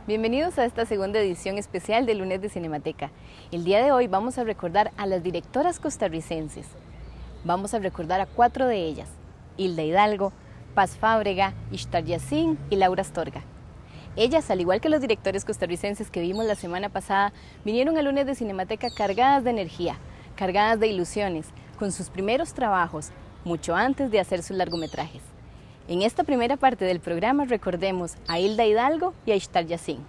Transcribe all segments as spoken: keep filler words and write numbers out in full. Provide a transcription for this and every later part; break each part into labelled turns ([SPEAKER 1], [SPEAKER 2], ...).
[SPEAKER 1] Bienvenidos a esta segunda edición especial de Lunes de Cinemateca. El día de hoy vamos a recordar a las directoras costarricenses. Vamos a recordar a cuatro de ellas: Hilda Hidalgo, Paz Fábrega, Ishtar Yassin y Laura Astorga. Ellas, al igual que los directores costarricenses que vimos la semana pasada, vinieron al Lunes de Cinemateca cargadas de energía, cargadas de ilusiones, con sus primeros trabajos, mucho antes de hacer sus largometrajes. En esta primera parte del programa recordemos a Hilda Hidalgo y a Ishtar Yassin.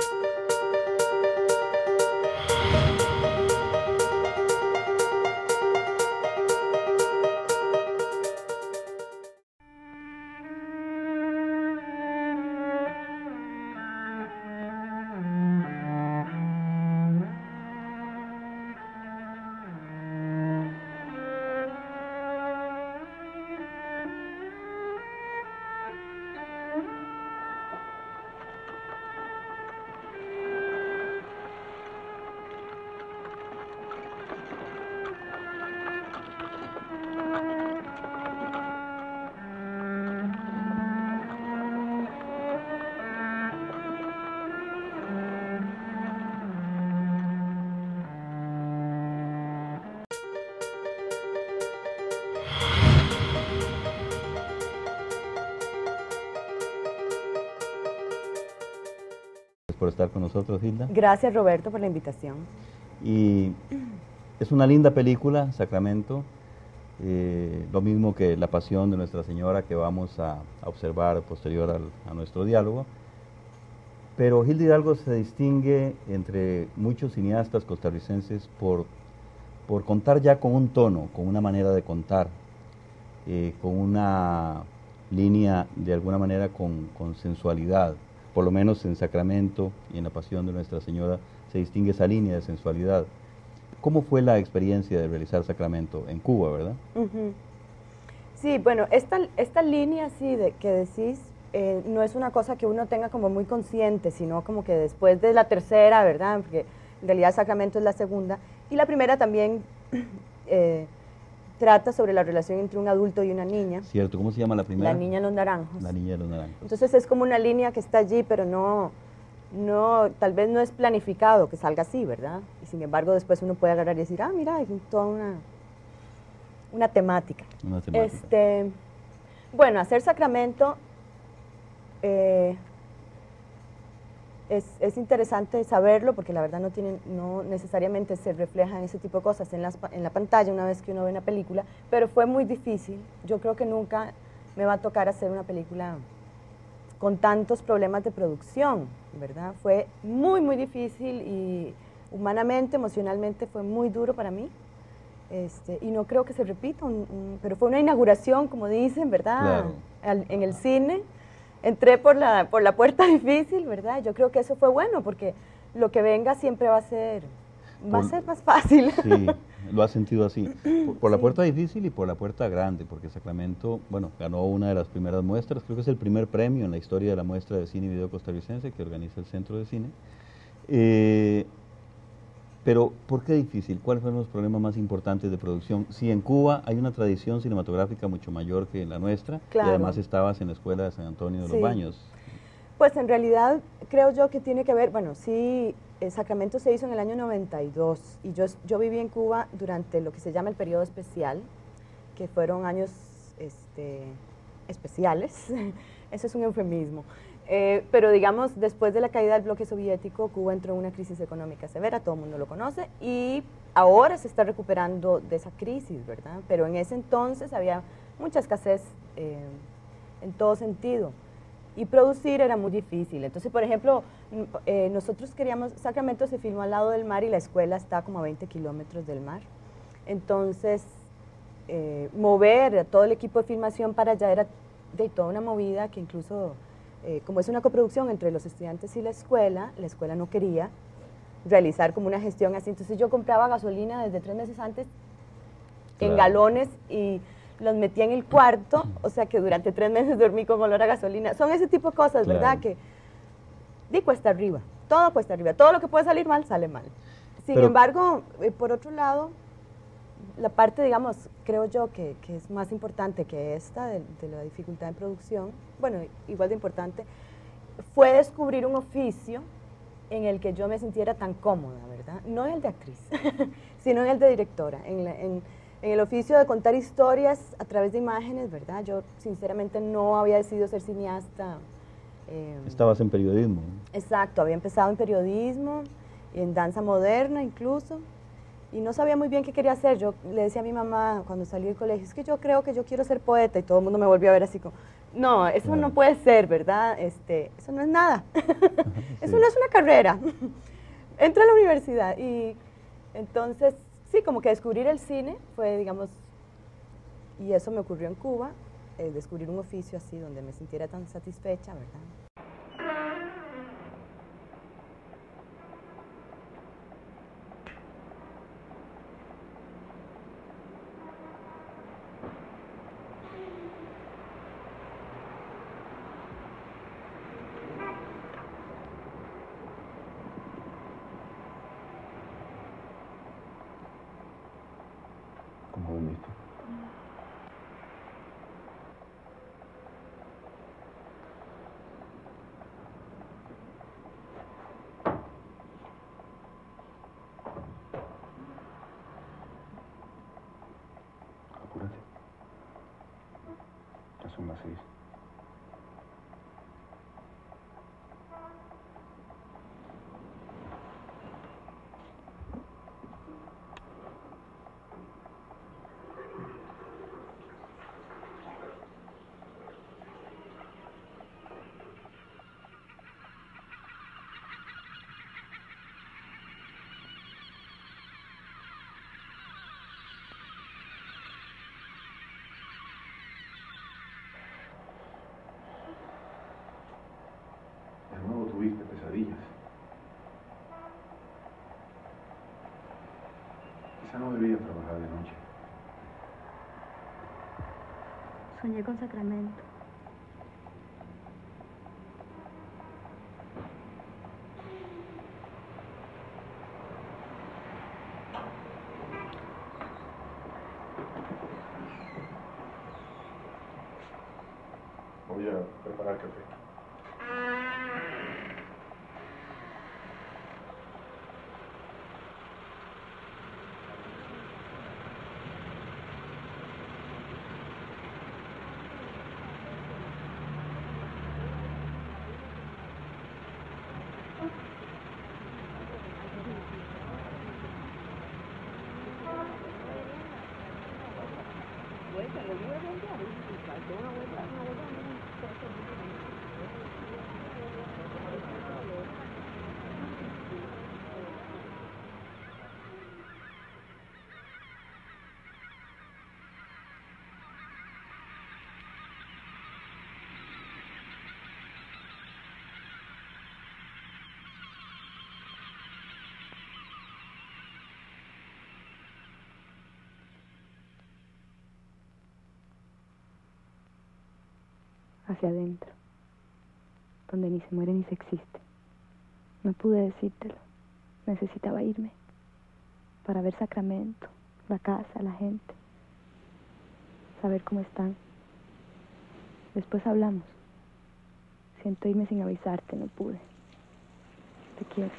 [SPEAKER 2] Por estar con nosotros, Hilda.
[SPEAKER 3] Gracias, Roberto, por la invitación.
[SPEAKER 2] Y es una linda película, Sacramento, eh, lo mismo que La Pasión de Nuestra Señora, que vamos a, a observar posterior al, a nuestro diálogo. Pero Hilda Hidalgo se distingue entre muchos cineastas costarricenses por, por contar ya con un tono, con una manera de contar, eh, con una línea de alguna manera con, con sensualidad. Por lo menos en Sacramento y en La Pasión de Nuestra Señora se distingue esa línea de sensualidad. ¿Cómo fue la experiencia de realizar Sacramento en Cuba, verdad?
[SPEAKER 3] Uh-huh. Sí, bueno, esta, esta línea sí de, que decís eh, no es una cosa que uno tenga como muy consciente, sino como que después de la tercera, ¿verdad? Porque en realidad Sacramento es la segunda. Y la primera también eh, trata sobre la relación entre un adulto y una niña.
[SPEAKER 2] Cierto, ¿cómo se llama la primera?
[SPEAKER 3] La niña de los naranjos.
[SPEAKER 2] La niña de los naranjos.
[SPEAKER 3] Entonces es como una línea que está allí, pero no, no, tal vez no es planificado que salga así, ¿verdad? Y sin embargo después uno puede agarrar y decir, ah, mira, hay toda una, una temática.
[SPEAKER 2] Una temática.
[SPEAKER 3] Este, bueno, hacer Sacramento eh, es, es interesante saberlo, porque la verdad no, tienen, no necesariamente se reflejan ese tipo de cosas en, las, en la pantalla una vez que uno ve una película, pero fue muy difícil. Yo creo que nunca me va a tocar hacer una película con tantos problemas de producción, ¿verdad? Fue muy, muy difícil y humanamente, emocionalmente fue muy duro para mí. Este, y no creo que se repita, un, un, pero fue una inauguración, como dicen, ¿verdad?
[SPEAKER 2] Claro.
[SPEAKER 3] Al, en el cine. Entré por la, por la puerta difícil, ¿verdad? Yo creo que eso fue bueno, porque lo que venga siempre va a ser, va por, a ser más fácil.
[SPEAKER 2] Sí, lo has sentido así. Por, por
[SPEAKER 3] sí.
[SPEAKER 2] la puerta difícil y por la puerta grande, porque Sacramento, bueno, ganó una de las primeras muestras, creo que es el primer premio en la historia de la muestra de cine y video costarricense que organiza el Centro de Cine. Eh, pero, ¿por qué difícil? ¿Cuáles fueron los problemas más importantes de producción? Si en Cuba hay una tradición cinematográfica mucho mayor que la nuestra,
[SPEAKER 3] claro.
[SPEAKER 2] Y además estabas en la escuela de San Antonio de
[SPEAKER 3] sí.
[SPEAKER 2] los Baños.
[SPEAKER 3] Pues en realidad creo yo que tiene que ver, bueno, sí, el Sacramento se hizo en el año noventa y dos y yo, yo viví en Cuba durante lo que se llama el periodo especial, que fueron años este, especiales, eso es un eufemismo. Eh, pero digamos, después de la caída del bloque soviético, Cuba entró en una crisis económica severa, todo el mundo lo conoce, y ahora se está recuperando de esa crisis, ¿verdad? Pero en ese entonces había mucha escasez eh, en todo sentido, y producir era muy difícil. Entonces, por ejemplo, eh, nosotros queríamos, Sacramento se filmó al lado del mar y la escuela está como a veinte kilómetros del mar, entonces eh, mover a todo el equipo de filmación para allá era de toda una movida que incluso... Eh, como es una coproducción entre los estudiantes y la escuela, la escuela no quería realizar como una gestión así, entonces yo compraba gasolina desde tres meses antes claro. en galones y los metía en el cuarto, o sea que durante tres meses dormí con olor a gasolina. Son ese tipo de cosas, claro. ¿verdad? Que di cuesta arriba, todo cuesta arriba, todo lo que puede salir mal, sale mal. Sin Pero, embargo, eh, por otro lado, la parte, digamos, creo yo que, que es más importante que esta, de, de la dificultad en producción, bueno, igual de importante, fue descubrir un oficio en el que yo me sintiera tan cómoda, ¿verdad? No en el de actriz, sino en el de directora, en, la, en, en el oficio de contar historias a través de imágenes, ¿verdad? Yo sinceramente no había decidido ser cineasta. Eh,
[SPEAKER 2] Estabas en periodismo.
[SPEAKER 3] Exacto, había empezado en periodismo, en danza moderna incluso, y no sabía muy bien qué quería hacer. Yo le decía a mi mamá cuando salí del colegio, es que yo creo que yo quiero ser poeta, y todo el mundo me volvió a ver así como, no, eso
[SPEAKER 2] Claro.
[SPEAKER 3] no puede ser, ¿verdad? Este, eso no es nada,
[SPEAKER 2] Sí.
[SPEAKER 3] eso no es una carrera. Entra a la universidad, y entonces, sí, como que descubrir el cine fue, digamos, y eso me ocurrió en Cuba, eh, descubrir un oficio así, donde me sintiera tan satisfecha, ¿verdad?
[SPEAKER 4] ¿Cómo dormiste? Apúrate. Ya son las seis. De nuevo tuviste pesadillas. Quizá no debías trabajar de noche.
[SPEAKER 5] Soñé con Sacramento.
[SPEAKER 4] Voy a preparar café.
[SPEAKER 5] Hacia adentro, donde ni se muere ni se existe. No pude decírtelo. Necesitaba irme para ver Sacramento, la casa, la gente, saber cómo están. Después hablamos. Siento irme sin avisarte, no pude. Te quiero.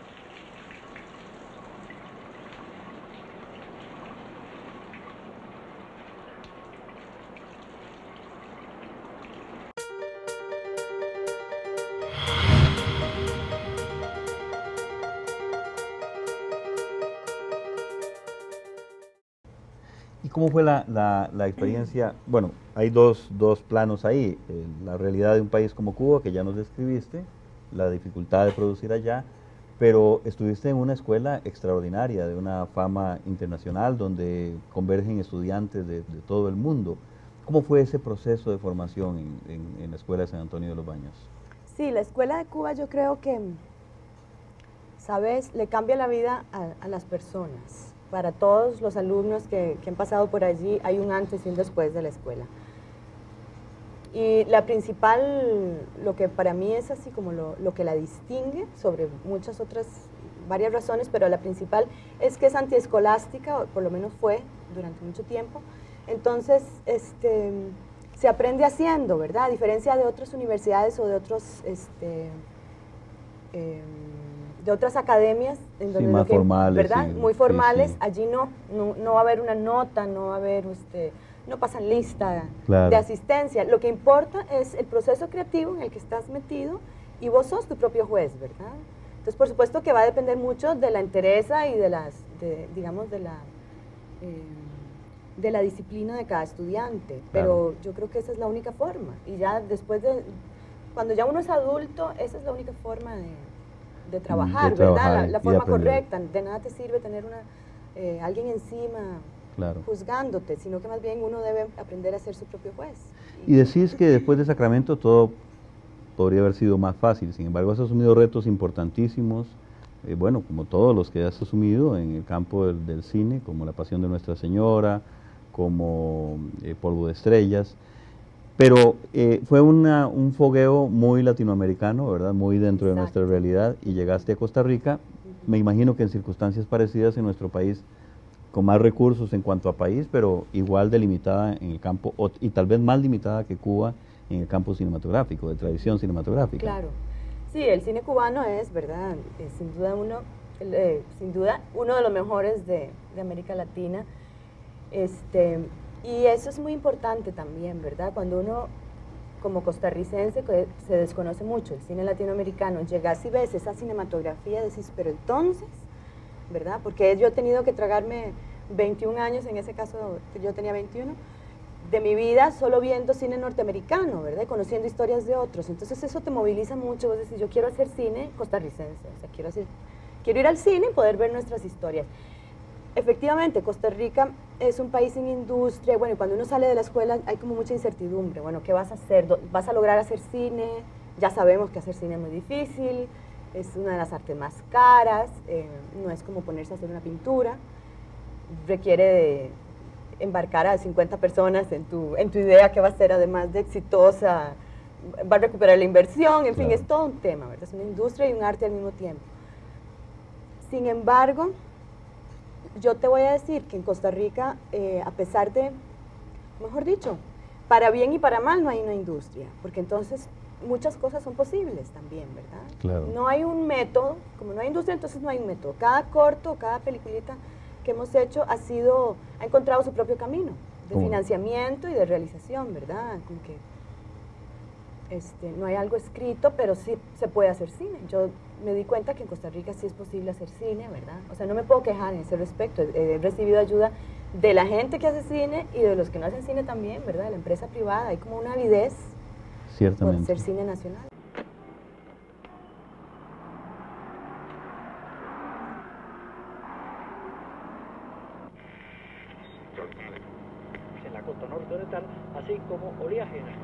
[SPEAKER 2] ¿Y cómo fue la, la, la experiencia? Bueno, hay dos, dos planos ahí, eh, la realidad de un país como Cuba, que ya nos describiste, la dificultad de producir allá, pero estuviste en una escuela extraordinaria, de una fama internacional, donde convergen estudiantes de, de todo el mundo. ¿Cómo fue ese proceso de formación en, en, en la Escuela de San Antonio de los Baños?
[SPEAKER 3] Sí, la Escuela de Cuba yo creo que, ¿sabes?, le cambia la vida a, a las personas. Para todos los alumnos que, que han pasado por allí hay un antes y un después de la escuela. Y la principal, lo que para mí es así como lo, lo que la distingue sobre muchas otras, varias razones, pero la principal es que es antiescolástica, o por lo menos fue durante mucho tiempo. Entonces, este, se aprende haciendo, ¿verdad? A diferencia de otras universidades o de otros este, eh, de otras academias, en
[SPEAKER 2] Sí,
[SPEAKER 3] donde
[SPEAKER 2] más
[SPEAKER 3] lo que-
[SPEAKER 2] formales,
[SPEAKER 3] ¿verdad?
[SPEAKER 2] sí,
[SPEAKER 3] Muy
[SPEAKER 2] sí,
[SPEAKER 3] formales,
[SPEAKER 2] sí.
[SPEAKER 3] allí no, no, no va a haber una nota, no va a haber, usted, no pasan lista
[SPEAKER 2] Claro.
[SPEAKER 3] de asistencia. Lo que importa es el proceso creativo en el que estás metido y vos sos tu propio juez, ¿verdad? Entonces, por supuesto que va a depender mucho de la entereza y de las, de, digamos, de la, eh, de la disciplina de cada estudiante. Pero yo creo que esa es la única forma. Y ya después de, cuando ya uno es adulto, esa es la única forma de, de trabajar,
[SPEAKER 2] de trabajar
[SPEAKER 3] ¿verdad? La,
[SPEAKER 2] y
[SPEAKER 3] la
[SPEAKER 2] de
[SPEAKER 3] forma
[SPEAKER 2] aprender.
[SPEAKER 3] correcta. De nada te sirve tener una, eh, alguien encima
[SPEAKER 2] Claro.
[SPEAKER 3] juzgándote, sino que más bien uno debe aprender a ser su propio juez.
[SPEAKER 2] Y decís que después de Sacramento todo podría haber sido más fácil, sin embargo has asumido retos importantísimos, eh, bueno, como todos los que has asumido en el campo del, del cine, como La Pasión de Nuestra Señora, como eh, Polvo de Estrellas, pero eh, fue una, un fogueo muy latinoamericano, ¿verdad? Muy dentro de nuestra
[SPEAKER 3] Exacto.
[SPEAKER 2] realidad, y llegaste a Costa Rica, me imagino que en circunstancias parecidas en nuestro país, con más recursos en cuanto a país, pero igual delimitada en el campo, o- y tal vez más limitada que Cuba en el campo cinematográfico, de tradición cinematográfica.
[SPEAKER 3] Claro. Sí, el cine cubano es, ¿verdad? Eh, sin duda uno, el, eh, sin duda uno de los mejores de, de América Latina. Este, y eso es muy importante también, ¿verdad? Cuando uno, como costarricense, que se desconoce mucho el cine latinoamericano, llegas y ves esa cinematografía, decís, pero entonces, ¿verdad? Porque yo he tenido que tragarme veintiún años, en ese caso yo tenía veintiuno, de mi vida solo viendo cine norteamericano, ¿verdad? Y conociendo historias de otros. Entonces eso te moviliza mucho. Vos decís, yo quiero hacer cine costarricense, o sea, quiero, hacer, quiero ir al cine y poder ver nuestras historias. Efectivamente, Costa Rica es un país sin industria. Bueno, y cuando uno sale de la escuela hay como mucha incertidumbre. Bueno, ¿qué vas a hacer? ¿Vas a lograr hacer cine? Ya sabemos que hacer cine es muy difícil, es una de las artes más caras, eh, no es como ponerse a hacer una pintura, requiere de embarcar a cincuenta personas en tu, en tu idea que va a ser además de exitosa, va a recuperar la inversión, en fin,
[SPEAKER 2] Claro.
[SPEAKER 3] es todo un tema, ¿verdad? Es una industria y un arte al mismo tiempo. Sin embargo, yo te voy a decir que en Costa Rica, eh, a pesar de, mejor dicho, para bien y para mal no hay una industria, porque entonces muchas cosas son posibles también, ¿verdad?
[SPEAKER 2] Claro.
[SPEAKER 3] No hay un método, como no hay industria, entonces no hay un método. Cada corto, cada peliculita que hemos hecho ha sido, ha encontrado su propio camino de
[SPEAKER 2] ¿Cómo?
[SPEAKER 3] financiamiento y de realización, ¿verdad? Como que este, no hay algo escrito, pero sí se puede hacer cine. Yo me di cuenta que en Costa Rica sí es posible hacer cine, ¿verdad? O sea, no me puedo quejar en ese respecto. He recibido ayuda de la gente que hace cine y de los que no hacen cine también, ¿verdad? De la empresa privada. Hay como una avidez por
[SPEAKER 2] Ciertamente.
[SPEAKER 3] hacer cine nacional.
[SPEAKER 6] En la costa norte oriental, así como oleaje.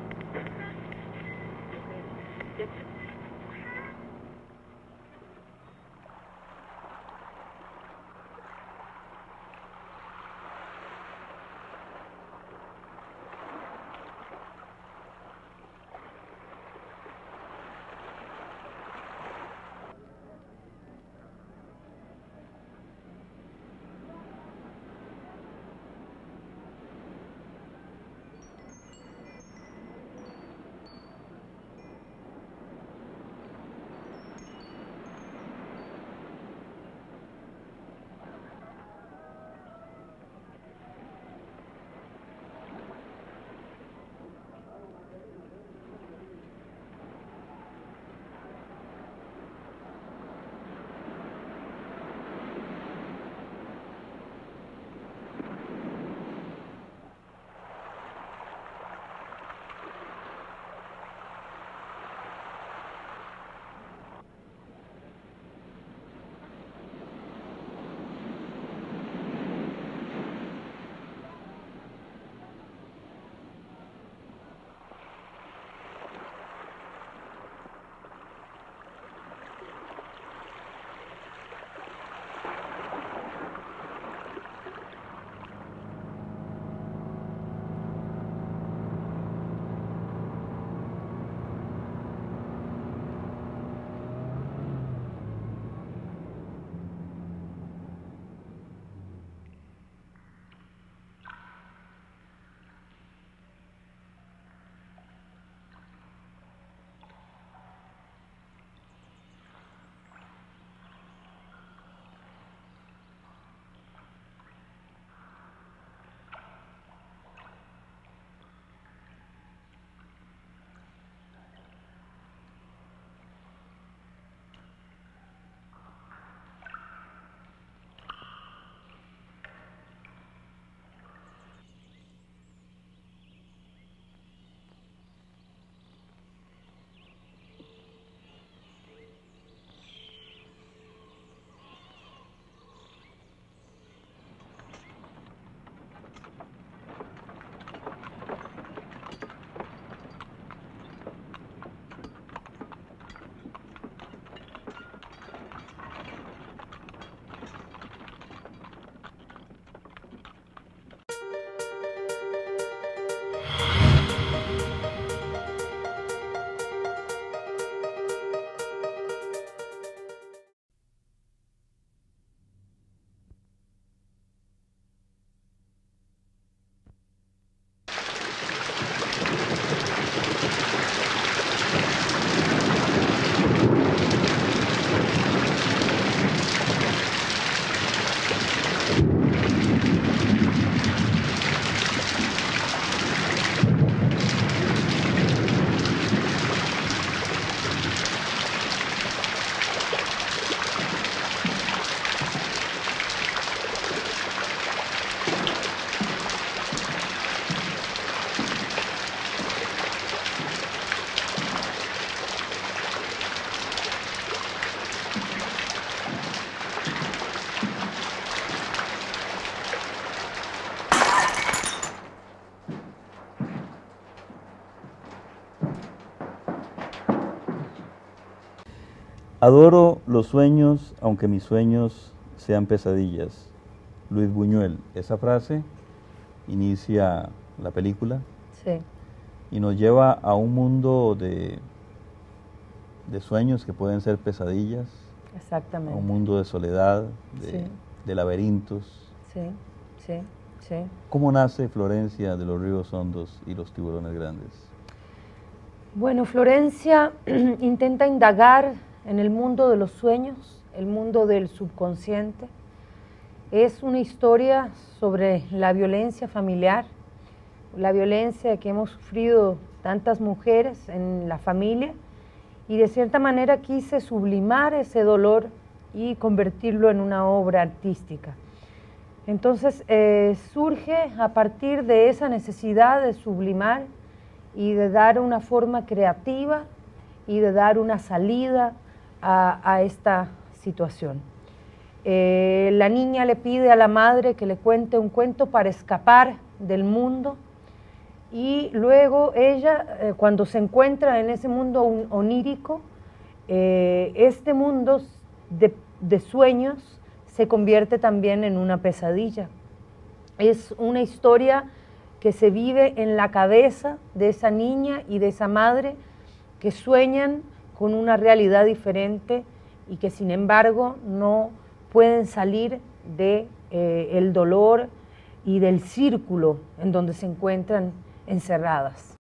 [SPEAKER 2] Adoro los sueños, aunque mis sueños sean pesadillas. Luis Buñuel, esa frase inicia la película
[SPEAKER 7] Sí.
[SPEAKER 2] y nos lleva a un mundo de, de sueños que pueden ser pesadillas, a
[SPEAKER 7] Exactamente.
[SPEAKER 2] un mundo de soledad, de,
[SPEAKER 7] Sí.
[SPEAKER 2] de laberintos.
[SPEAKER 7] Sí, sí, sí.
[SPEAKER 2] ¿Cómo nace Florencia de los Ríos Hondos y los Tiburones Grandes?
[SPEAKER 7] Bueno, Florencia intenta indagar en el mundo de los sueños, el mundo del subconsciente. Es una historia sobre la violencia familiar, la violencia que hemos sufrido tantas mujeres en la familia, y de cierta manera quise sublimar ese dolor y convertirlo en una obra artística. Entonces eh, surge a partir de esa necesidad de sublimar y de dar una forma creativa y de dar una salida a, a esta situación. Eh, la niña le pide a la madre que le cuente un cuento para escapar del mundo, y luego ella, eh, cuando se encuentra en ese mundo onírico, eh, este mundo de, de sueños se convierte también en una pesadilla. Es una historia que se vive en la cabeza de esa niña y de esa madre que sueñan con una realidad diferente y que sin embargo no pueden salir de eh, el dolor y del círculo en donde se encuentran encerradas.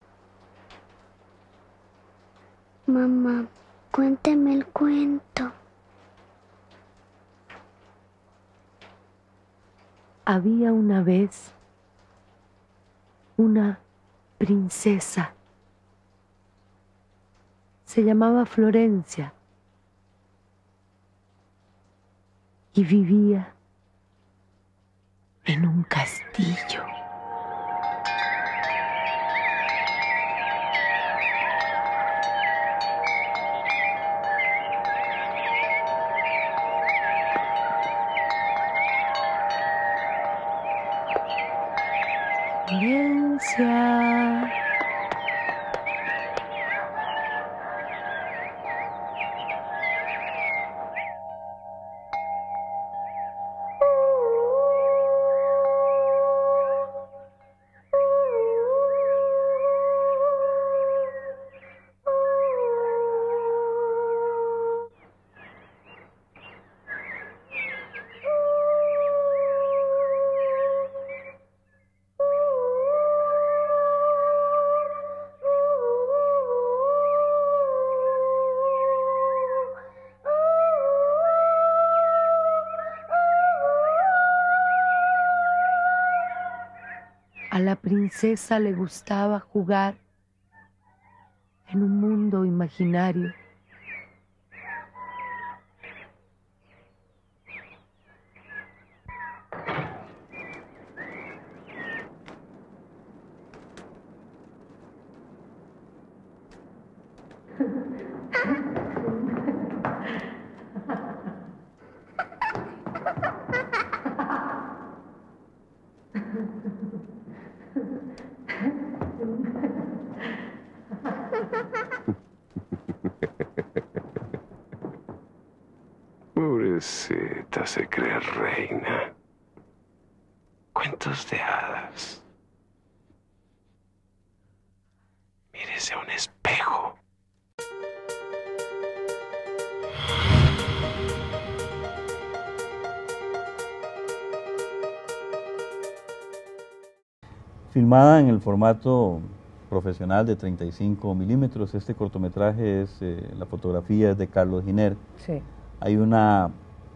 [SPEAKER 8] Mamá, cuéntame el cuento.
[SPEAKER 9] Había una vez una princesa. Se llamaba Florencia y vivía en un castillo. Florencia. A la princesa le gustaba jugar en un mundo imaginario.
[SPEAKER 10] Pobrecita, se cree reina. Cuentos de hadas. Mírese a un espejo.
[SPEAKER 2] Filmada en el formato profesional de treinta y cinco milímetros, este cortometraje es, eh, la fotografía es de Carlos Giner.
[SPEAKER 7] Sí.
[SPEAKER 2] Hay una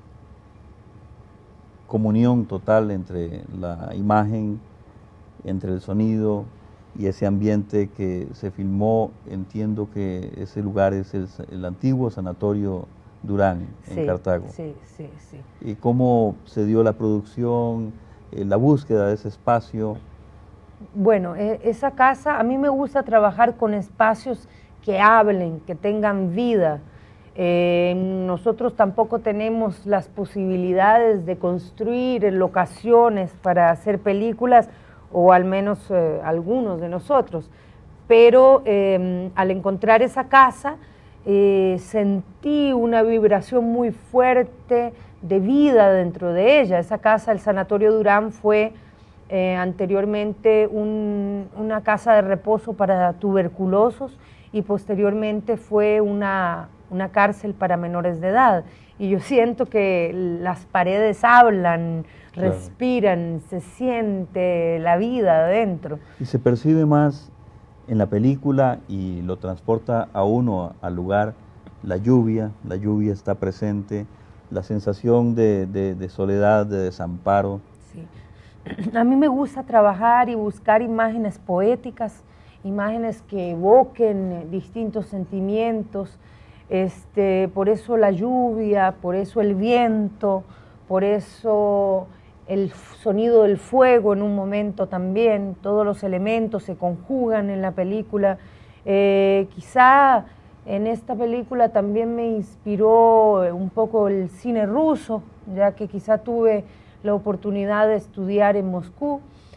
[SPEAKER 2] comunión total entre la imagen, entre el sonido y ese ambiente que se filmó. Entiendo que ese lugar es el, el antiguo Sanatorio Durán, en
[SPEAKER 7] Sí,
[SPEAKER 2] Cartago.
[SPEAKER 7] sí, sí, sí.
[SPEAKER 2] ¿Y cómo se dio la producción, eh, la búsqueda de ese espacio?
[SPEAKER 7] Bueno, eh, esa casa, a mí me gusta trabajar con espacios que hablen, que tengan vida. Eh, nosotros tampoco tenemos las posibilidades de construir locaciones para hacer películas, o al menos eh, algunos de nosotros, pero eh, al encontrar esa casa eh, sentí una vibración muy fuerte de vida dentro de ella. Esa casa, el Sanatorio Durán, fue eh, anteriormente un, una casa de reposo para tuberculosos y posteriormente fue una, una cárcel para menores de edad. Y yo siento que las paredes hablan, claro, respiran, se siente la vida adentro.
[SPEAKER 2] Y se percibe más en la película y lo transporta a uno al lugar, la lluvia, la lluvia está presente, la sensación de, de, de soledad, de desamparo.
[SPEAKER 7] Sí. A mí me gusta trabajar y buscar imágenes poéticas, imágenes que evoquen distintos sentimientos. Este, por eso la lluvia, por eso el viento, por eso el sonido del fuego en un momento también, todos los elementos se conjugan en la película. Eh, quizá en esta película también me inspiró un poco el cine ruso, ya que quizá tuve la oportunidad de estudiar en Moscú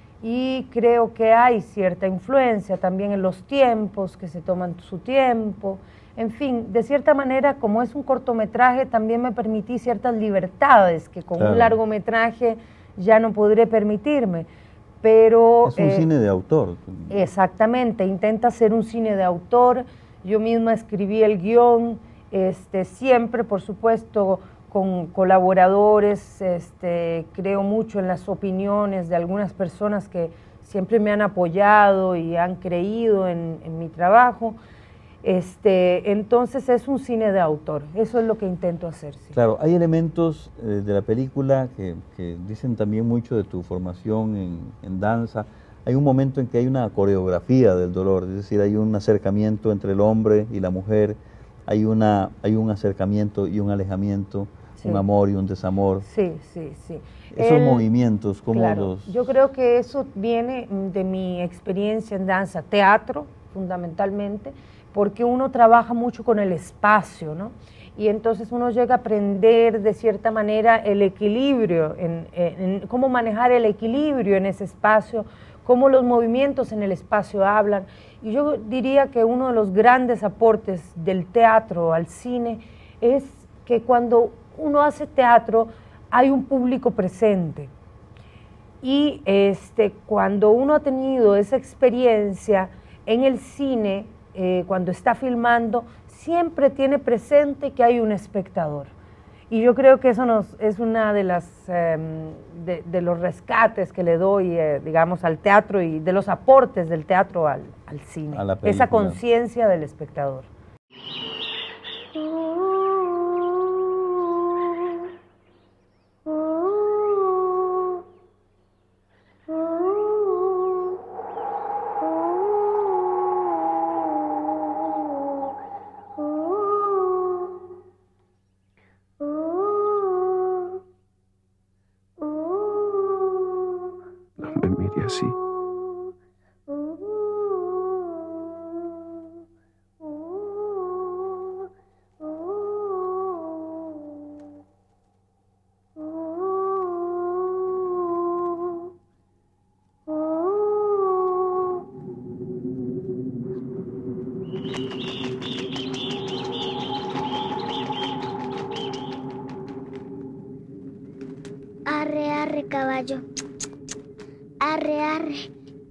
[SPEAKER 7] y creo que hay cierta influencia también en los tiempos, que se toman su tiempo. En fin, de cierta manera, como es un cortometraje, también me permití ciertas libertades que con claro. un largometraje ya no podré permitirme. Pero,
[SPEAKER 2] es un
[SPEAKER 7] eh,
[SPEAKER 2] cine de autor.
[SPEAKER 7] Exactamente, intenta ser un cine de autor. Yo misma escribí el guión, este, siempre, por supuesto, con colaboradores. Este, creo mucho en las opiniones de algunas personas que siempre me han apoyado y han creído en, en mi trabajo. Este, entonces es un cine de autor, eso es lo que intento hacer. Sí.
[SPEAKER 2] Claro, hay elementos eh, de la película que, que dicen también mucho de tu formación en, en danza. Hay un momento en que hay una coreografía del dolor, es decir, hay un acercamiento entre el hombre y la mujer, hay, una, hay un acercamiento y un alejamiento, sí. un amor y un desamor.
[SPEAKER 7] Sí, sí, sí.
[SPEAKER 2] Esos el, movimientos, ¿cómo
[SPEAKER 7] claro,
[SPEAKER 2] los...?
[SPEAKER 7] Yo creo que eso viene de mi experiencia en danza, teatro, fundamentalmente, porque uno trabaja mucho con el espacio, ¿no? Y entonces uno llega a aprender de cierta manera el equilibrio, en, en, en cómo manejar el equilibrio en ese espacio, cómo los movimientos en el espacio hablan. Y yo diría que uno de los grandes aportes del teatro al cine es que cuando uno hace teatro hay un público presente. Y este, cuando uno ha tenido esa experiencia en el cine, Eh, cuando está filmando, siempre tiene presente que hay un espectador. Y yo creo que eso nos, es una de las eh, de, de los rescates que le doy, eh, digamos, al teatro y de los aportes del teatro al, al cine.
[SPEAKER 2] A la
[SPEAKER 7] esa conciencia del espectador.
[SPEAKER 10] Así.
[SPEAKER 8] Arre, arre, caballo. Arre, arre.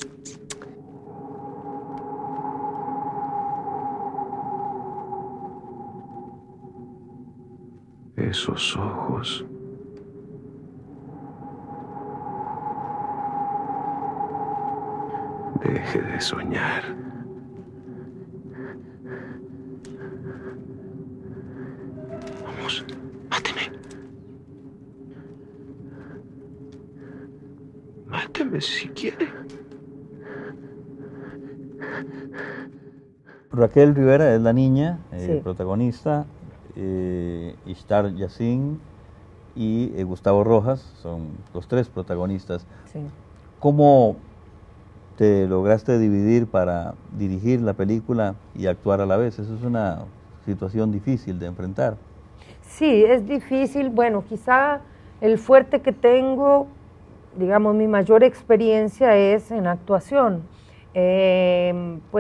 [SPEAKER 10] Esos ojos. Deje de soñar. Vamos, máteme. Máteme si quiere.
[SPEAKER 2] Raquel Rivera es la niña, eh,
[SPEAKER 7] Sí.
[SPEAKER 2] protagonista, eh, Ishtar Yassin y eh, Gustavo Rojas son los tres protagonistas.
[SPEAKER 7] Sí.
[SPEAKER 2] ¿Cómo te lograste dividir para dirigir la película y actuar a la vez? Eso es una situación difícil de enfrentar.
[SPEAKER 7] Sí, es difícil. Bueno, quizá el fuerte que tengo, digamos, mi mayor experiencia es en actuación. Eh, pues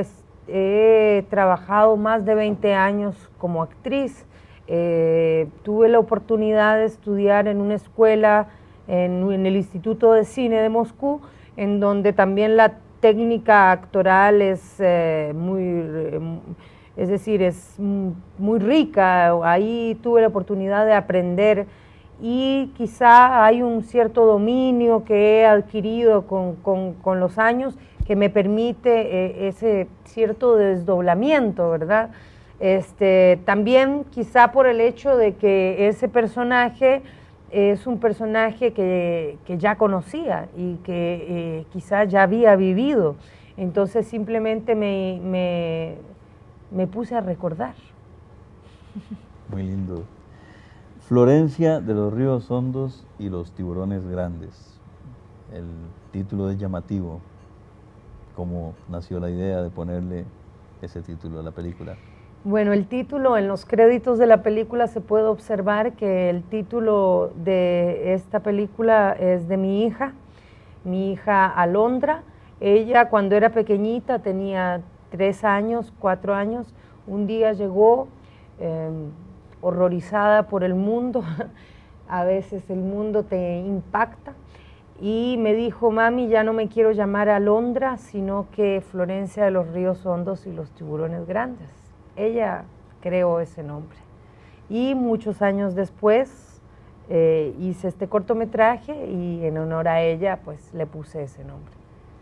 [SPEAKER 7] he trabajado más de veinte años como actriz. Eh, tuve la oportunidad de estudiar en una escuela, en, en el Instituto de Cine de Moscú, en donde también la técnica actoral es eh, muy, es decir, es muy rica. Ahí tuve la oportunidad de aprender y quizá hay un cierto dominio que he adquirido con, con, con los años que me permite eh, ese cierto desdoblamiento, ¿verdad? Este, también quizá por el hecho de que ese personaje es un personaje que, que ya conocía y que eh, quizá ya había vivido, entonces simplemente me, me, me puse a recordar.
[SPEAKER 2] Muy lindo. Florencia de los ríos hondos y los tiburones grandes. El título es llamativo. ¿Cómo nació la idea de ponerle ese título a la película?
[SPEAKER 7] Bueno, el título, en los créditos de la película se puede observar que el título de esta película es de mi hija, mi hija Alondra. Ella cuando era pequeñita, tenía tres años, cuatro años, un día llegó eh, horrorizada por el mundo, a veces el mundo te impacta, y me dijo: mami, ya no me quiero llamar Alondra, sino que Florencia de los ríos hondos y los tiburones grandes. Ella creó ese nombre. Y muchos años después eh, hice este cortometraje y en honor a ella pues le puse ese nombre.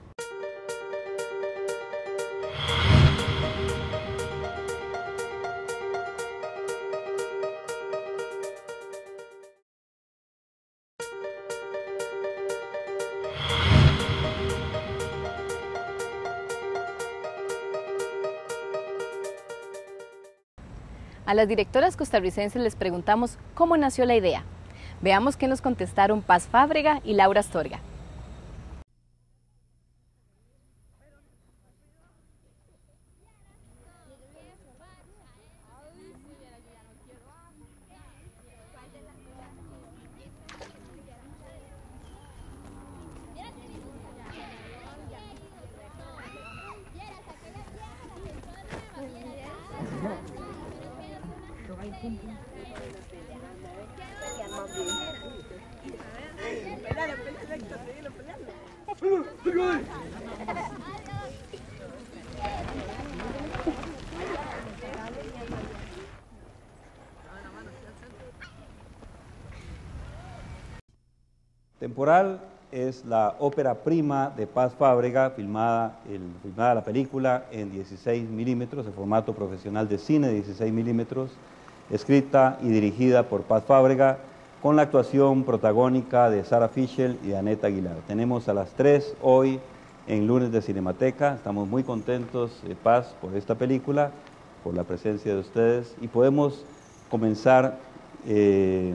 [SPEAKER 1] A las directoras costarricenses les preguntamos cómo nació la idea. Veamos qué nos contestaron Paz Fábrega y Laura Astorga.
[SPEAKER 2] Temporal es la ópera prima de Paz Fábrega, filmada, el, filmada la película en dieciséis milímetros, el formato profesional de cine de dieciséis milímetros, escrita y dirigida por Paz Fábrega, con la actuación protagónica de Sara Fischel y de Annette Aguilar. Tenemos a las tres hoy en Lunes de Cinemateca. Estamos muy contentos, eh, Paz, por esta película, por la presencia de ustedes, y podemos comenzar, eh,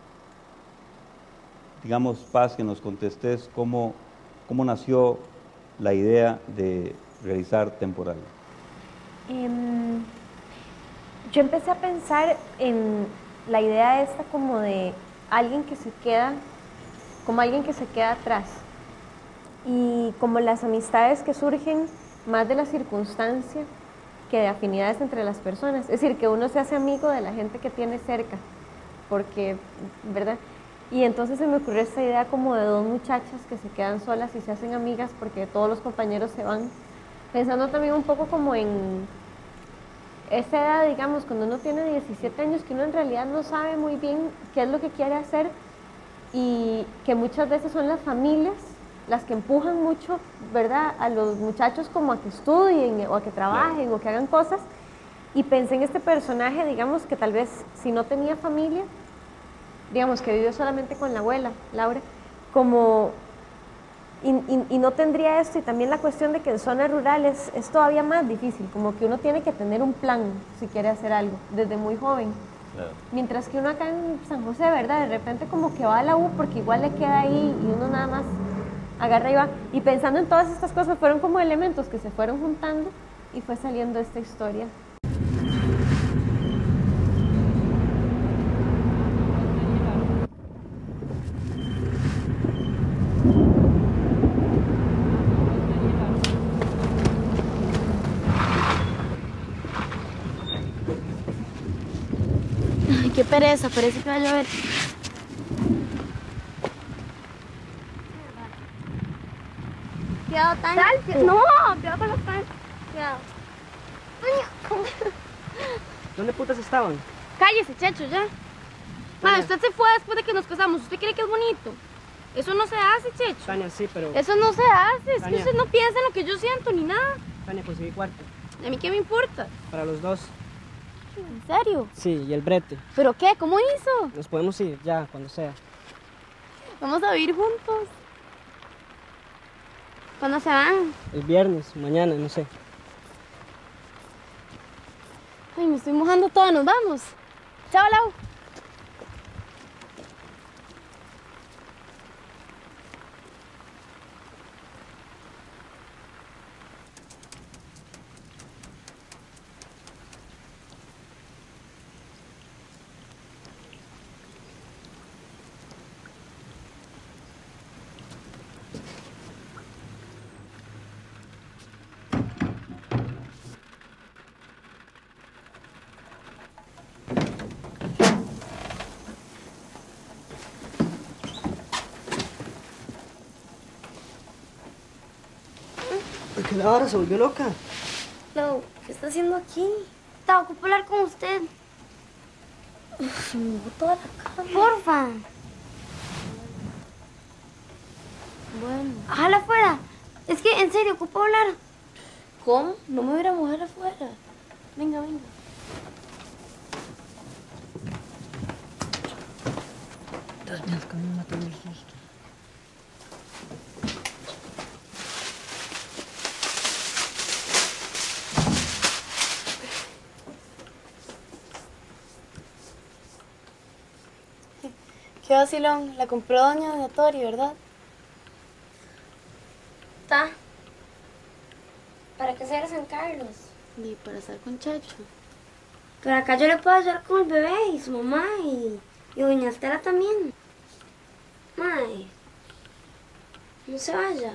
[SPEAKER 2] digamos, Paz, que nos contestes cómo, cómo nació la idea de realizar Temporal.
[SPEAKER 11] Um, yo empecé a pensar en la idea esta como de alguien que se queda, como alguien que se queda atrás, y como las amistades que surgen más de la circunstancia que de afinidades entre las personas. Es decir, que uno se hace amigo de la gente que tiene cerca, porque, ¿verdad? Y entonces se me ocurrió esta idea como de dos muchachas que se quedan solas y se hacen amigas porque todos los compañeros se van. Pensando también un poco como en esa edad, digamos, cuando uno tiene diecisiete años, que uno en realidad no sabe muy bien qué es lo que quiere hacer, y que muchas veces son las familias las que empujan mucho, ¿verdad?, a los muchachos como a que estudien o a que trabajen o que hagan cosas. Y pensé en este personaje, digamos, que tal vez si no tenía familia, digamos, que vivió solamente con la abuela, Laura, como, y, y, y no tendría esto, y también la cuestión de que en zonas rurales es todavía más difícil, como que uno tiene que tener un plan si quiere hacer algo, desde muy joven. Claro. Mientras que uno acá en San José, ¿verdad?, de repente como que va a la U porque igual le queda ahí y uno nada más agarra y va. Y pensando en todas estas cosas, fueron como elementos que se fueron juntando y fue saliendo esta historia.
[SPEAKER 8] qué pereza, parece que va a llover. Cuidado, Tania. No, cuidado con los panes. Cuidado.
[SPEAKER 12] ¿Dónde putas estaban?
[SPEAKER 8] Cállese, Checho, ya. Ma, usted se fue después de que nos casamos. ¿Usted cree que es bonito? Eso no se hace, Checho.
[SPEAKER 12] Tania, sí, pero...
[SPEAKER 8] Eso no se hace. Es
[SPEAKER 12] Tania.
[SPEAKER 8] que usted no piensa en lo que yo siento ni nada.
[SPEAKER 12] Tania, conseguí cuarto.
[SPEAKER 8] ¿A mí qué me importa?
[SPEAKER 12] Para los dos.
[SPEAKER 8] ¿En serio?
[SPEAKER 12] Sí, y el brete.
[SPEAKER 8] ¿Pero qué? ¿Cómo hizo?
[SPEAKER 12] Nos podemos ir ya, cuando sea.
[SPEAKER 8] Vamos a vivir juntos. ¿Cuándo se van?
[SPEAKER 12] El viernes, mañana, no sé.
[SPEAKER 8] Ay, me estoy mojando toda. Nos vamos. Chao, Lau.
[SPEAKER 12] ¿Por qué la hora se volvió loca?
[SPEAKER 8] Lau, ¿qué está haciendo aquí? Estaba ocupada hablar con usted. Uf, me botó a la cama. Porfa. Bueno. Ojalá afuera. Es que, en serio, ocupo hablar. ¿Cómo? No me voy a ir a mojar afuera. Venga, venga.
[SPEAKER 7] Dios mío, es que me mató el susto.
[SPEAKER 8] Qué vacilón. La compró doña Doña Tori, ¿verdad? Está. ¿Para qué ser San Carlos? Y para estar con Chacho. Pero acá yo le puedo ayudar con el bebé y su mamá y, y doña Estela también. May, no se vaya.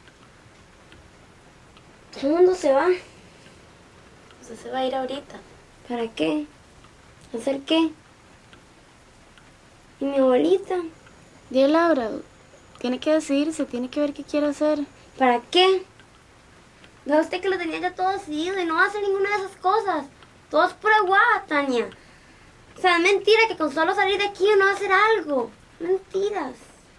[SPEAKER 8] Todo el mundo se va. Usted se va a ir ahorita. ¿Para qué? ¿Hacer qué? ¿Y mi abuelita? Dile, Laura, tiene que decidirse, tiene que ver qué quiere hacer. ¿Para qué? Vea usted que lo tenía ya todo decidido y no va a hacer ninguna de esas cosas. Todo es pura guada, Tania. O sea, es mentira que con solo salir de aquí uno va a hacer algo. Mentiras.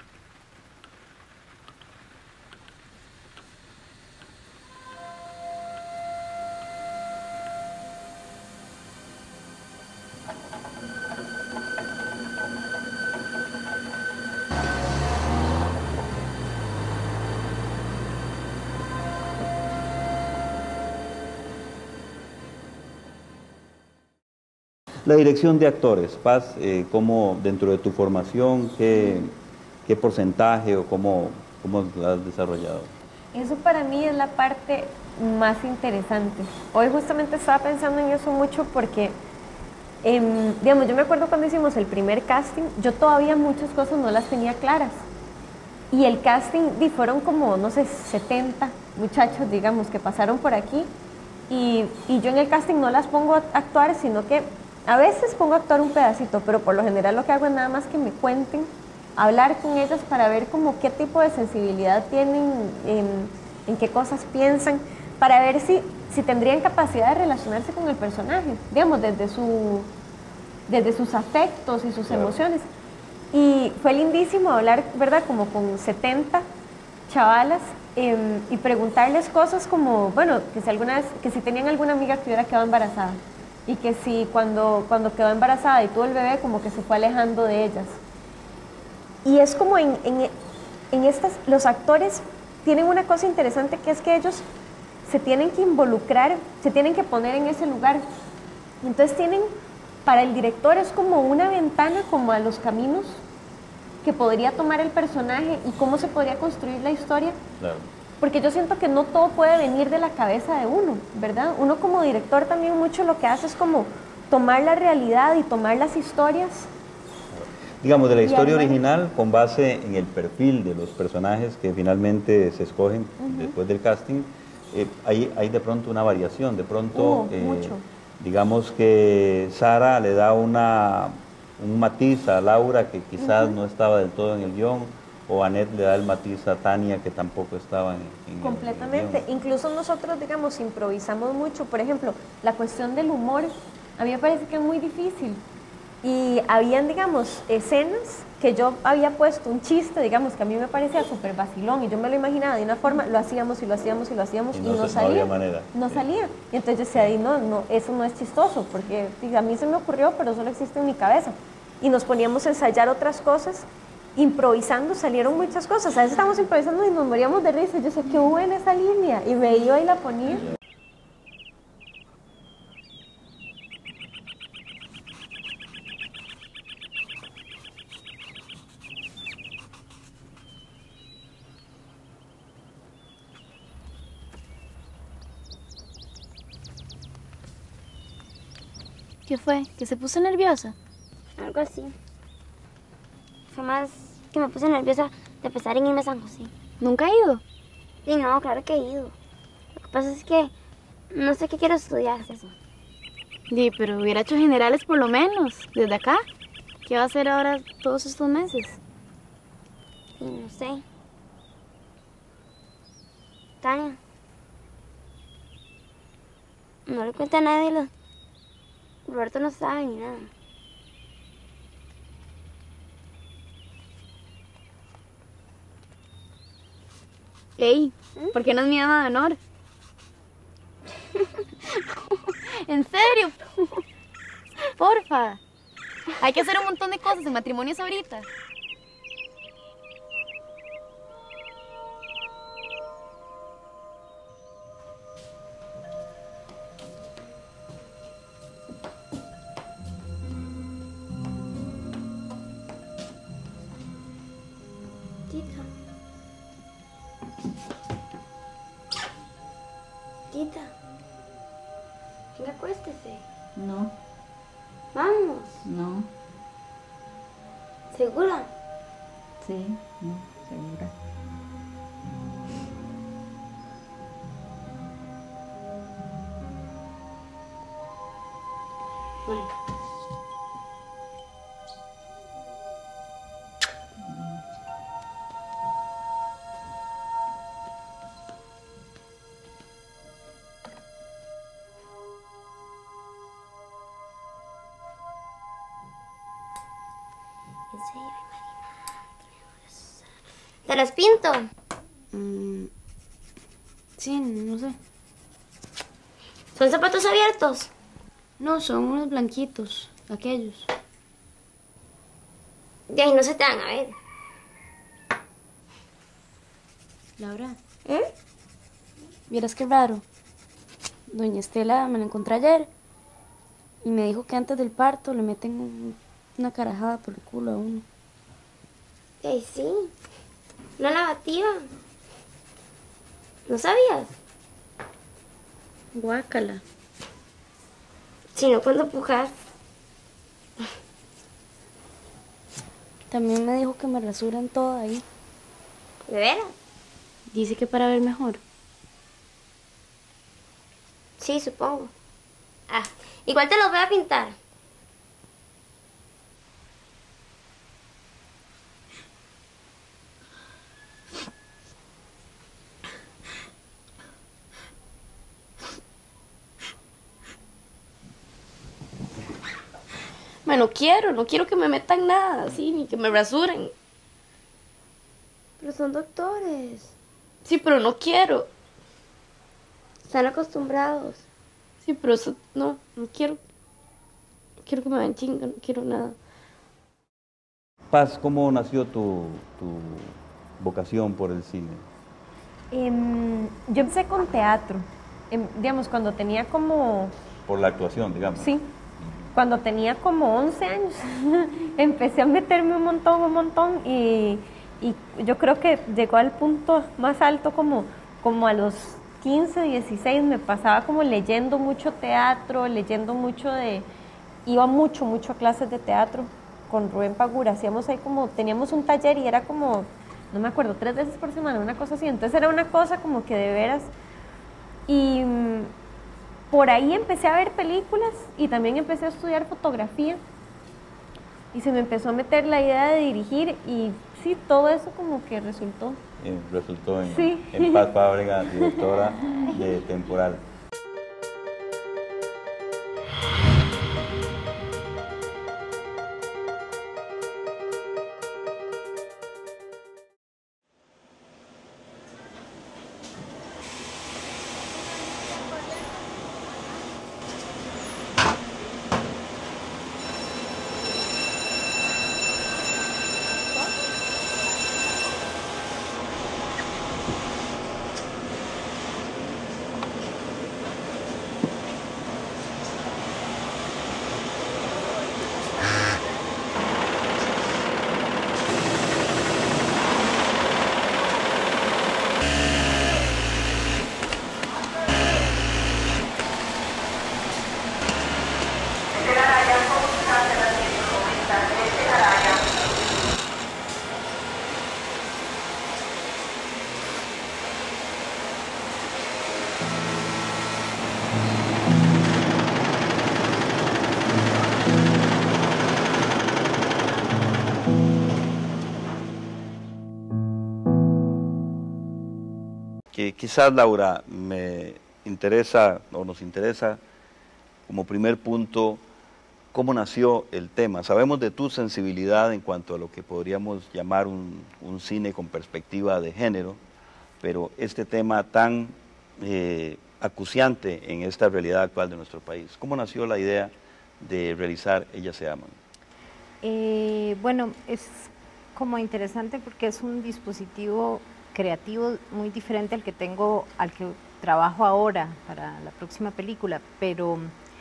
[SPEAKER 2] La dirección de actores, Paz, eh, ¿cómo dentro de tu formación, qué, qué porcentaje o cómo, cómo la has desarrollado?
[SPEAKER 11] Eso para mí es la parte más interesante. Hoy justamente estaba pensando en eso mucho porque, eh, digamos, yo me acuerdo cuando hicimos el primer casting, yo todavía muchas cosas no las tenía claras. Y el casting, y fueron como, no sé, setenta muchachos, digamos, que pasaron por aquí. Y, y yo en el casting no las pongo a actuar, sino que a veces pongo a actuar un pedacito, pero por lo general lo que hago es nada más que me cuenten, hablar con ellas para ver como qué tipo de sensibilidad tienen, en, en qué cosas piensan, para ver si, si tendrían capacidad de relacionarse con el personaje, digamos, desde, su, desde sus afectos y sus claro. emociones. Y fue lindísimo hablar, ¿verdad?, como con setenta chavalas eh, y preguntarles cosas como, bueno, que si, alguna vez, que si tenían alguna amiga que hubiera quedado embarazada. Y que si cuando, cuando quedó embarazada y tuvo el bebé, como que se fue alejando de ellas. Y es como en, en, en estas, los actores tienen una cosa interesante que es que ellos se tienen que involucrar, se tienen que poner en ese lugar. Entonces tienen, para el director es como una ventana como a los caminos que podría tomar el personaje y cómo se podría construir la historia.
[SPEAKER 2] Claro.
[SPEAKER 11] Porque yo siento que no todo puede venir de la cabeza de uno, ¿verdad? Uno como director también mucho lo que hace es como tomar la realidad y tomar las historias.
[SPEAKER 2] Digamos, de la historia original, con base en el perfil de los personajes que finalmente se escogen uh-huh. después del casting, eh, hay, hay de pronto una variación, de pronto,
[SPEAKER 11] uh,
[SPEAKER 2] eh,
[SPEAKER 11] mucho.
[SPEAKER 2] digamos que Sara le da una un matiz a Laura que quizás
[SPEAKER 11] Ujú.
[SPEAKER 2] no estaba del todo en el guión, o Annette le da el matiz a Tania que tampoco estaba en, en
[SPEAKER 11] Completamente.
[SPEAKER 2] el guión.
[SPEAKER 11] Incluso nosotros, digamos, improvisamos mucho. Por ejemplo, la cuestión del humor, a mí me parece que es muy difícil. Y habían, digamos, escenas que yo había puesto un chiste, digamos, que a mí me parecía súper vacilón y yo me lo imaginaba de una forma, lo hacíamos y lo hacíamos y lo hacíamos y,
[SPEAKER 2] Y no
[SPEAKER 11] no
[SPEAKER 2] se- no
[SPEAKER 11] salía.
[SPEAKER 2] había manera.
[SPEAKER 11] No salía. Y entonces yo decía, "Ay, no, no, eso no es chistoso, porque diga, a mí se me ocurrió, pero solo existe en mi cabeza". Y nos poníamos a ensayar otras cosas, improvisando, salieron muchas cosas. A veces estábamos improvisando y nos moríamos de risa. Yo decía, qué buena esa línea. Y me iba y la ponía.
[SPEAKER 8] ¿Qué fue? ¿Que se puso nerviosa? Algo así. Fue más que me puse nerviosa de pensar en irme a San José. ¿Nunca ha ido? Sí, no, claro que he ido. Lo que pasa es que no sé qué quiero estudiar, es eso.
[SPEAKER 13] Sí, pero hubiera hecho generales por lo menos, desde acá. ¿Qué va a hacer ahora todos estos meses?
[SPEAKER 8] Sí, no sé. Tania. No le cuenta a nadie lo... Roberto no sabe ni nada.
[SPEAKER 13] Ey, ¿por qué no es mi dama de honor? ¿En serio? Porfa. Hay que hacer un montón de cosas en matrimonios ahorita.
[SPEAKER 8] Tita. Tita. Venga, acuéstese.
[SPEAKER 13] No,
[SPEAKER 8] Vamos.
[SPEAKER 13] no,
[SPEAKER 8] ¿Segura?
[SPEAKER 13] sí, no, segura.
[SPEAKER 8] Bueno. ¿Te las pinto?
[SPEAKER 13] Mm, sí, no sé.
[SPEAKER 8] ¿Son zapatos abiertos?
[SPEAKER 13] No, son unos blanquitos, aquellos.
[SPEAKER 8] De ahí no se te van a ver.
[SPEAKER 13] Laura,
[SPEAKER 8] ¿Eh?
[SPEAKER 13] vieras qué raro. Doña Estela me la encontré ayer y me dijo que antes del parto le meten un- una carajada por el culo a uno.
[SPEAKER 8] De ahí sí. Una lavativa. ¿No sabías?
[SPEAKER 13] Guácala.
[SPEAKER 8] Si no, cuando pujas.
[SPEAKER 13] También me dijo que me rasuran todo ahí.
[SPEAKER 8] ¿De veras?
[SPEAKER 13] Dice que para ver mejor.
[SPEAKER 8] Sí, supongo. Ah, igual te los voy a pintar.
[SPEAKER 13] Bueno, no quiero, no quiero que me metan nada así, ni que me rasuren.
[SPEAKER 8] Pero son doctores.
[SPEAKER 13] Sí, pero no quiero.
[SPEAKER 8] Están acostumbrados.
[SPEAKER 13] Sí, pero eso, no, no quiero. No quiero que me den chinga, no quiero nada.
[SPEAKER 2] Paz, ¿cómo nació tu, tu vocación por el cine?
[SPEAKER 11] Em, yo empecé con teatro. Em, digamos, cuando tenía como...
[SPEAKER 2] Por la actuación, digamos.
[SPEAKER 11] Sí, cuando tenía como once años, empecé a meterme un montón, un montón, y, y yo creo que llegó al punto más alto como, como a los quince, dieciséis, me pasaba como leyendo mucho teatro, leyendo mucho de... Iba mucho, mucho a clases de teatro con Rubén Pagura, hacíamos ahí como, teníamos un taller y era como, no me acuerdo, tres veces por semana, una cosa así, entonces era una cosa como que de veras... Y... por ahí empecé a ver películas y también empecé a estudiar fotografía. y se me empezó a meter la idea de dirigir y sí, todo eso como que resultó.
[SPEAKER 2] Eh, resultó en,
[SPEAKER 11] sí.
[SPEAKER 2] en Paz Fábrega, directora de Temporal. Que quizás, Laura, me interesa o nos interesa como primer punto cómo nació el tema. Sabemos de tu sensibilidad en cuanto a lo que podríamos llamar un, un cine con perspectiva de género, pero este tema tan eh, acuciante en esta realidad actual de nuestro país. ¿Cómo nació la idea de realizar Ellas se aman?
[SPEAKER 11] Eh, bueno, es como interesante porque es un dispositivo creativo muy diferente al que tengo, al que trabajo ahora para la próxima película, pero